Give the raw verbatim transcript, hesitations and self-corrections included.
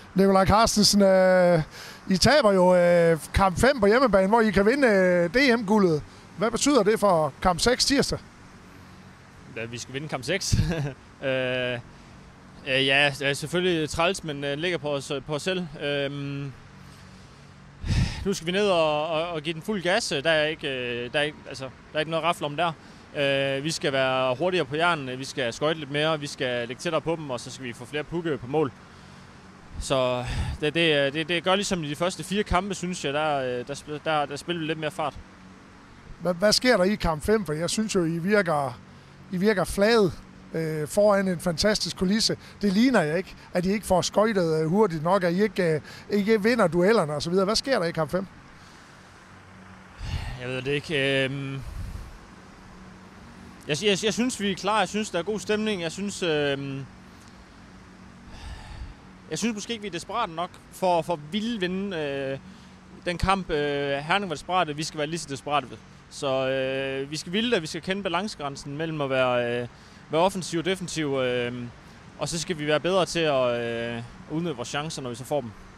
Nikolaj Carstensen, øh, I taber jo øh, kamp fem på hjemmebane, hvor I kan vinde øh, D M-guldet. Hvad betyder det for kamp seks tirsdag? Ja, vi skal vinde kamp seks. øh, øh, ja, det er selvfølgelig træls, men øh, ligger på os, på os selv. Øh, nu skal vi ned og, og, og give den fuld gas. Der er ikke, øh, der er ikke, altså, der er ikke noget rafle om der. Øh, vi skal være hurtigere på jern, vi skal skøjte lidt mere, vi skal lægge tættere på dem, og så skal vi få flere pukke på mål. Så det, det, det, det gør ligesom i de første fire kampe, synes jeg, der, der, der, der spiller vi lidt mere fart. Hvad, hvad sker der i kamp fem? For jeg synes jo, I virker, I virker flade øh, foran en fantastisk kulisse. Det ligner jeg ikke, at I ikke får skøjtet øh, hurtigt nok, at I ikke, øh, ikke vinder duellerne osv. Hvad sker der i kamp fem? Jeg ved det ikke. Øh... Jeg, jeg, jeg synes, vi er klar. Jeg synes, der er god stemning. Jeg synes... Øh... Jeg synes måske ikke, vi er desperate nok for, for at ville vinde øh, den kamp. Øh, Herning var desperate, vi skal være lige så desperate. Så øh, vi skal ville det, vi skal kende balancegrænsen mellem at være, øh, være offensiv og defensiv. Øh, og så skal vi være bedre til at øh, udnytte vores chancer, når vi så får dem.